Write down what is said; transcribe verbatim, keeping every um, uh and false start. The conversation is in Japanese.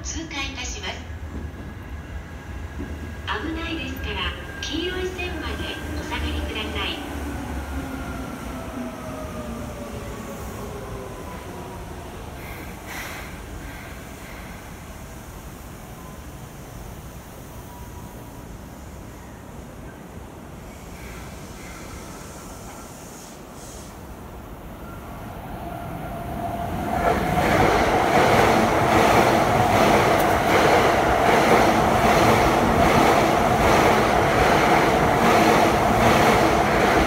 通過いたします。危ないですから黄色い線までお下がりください。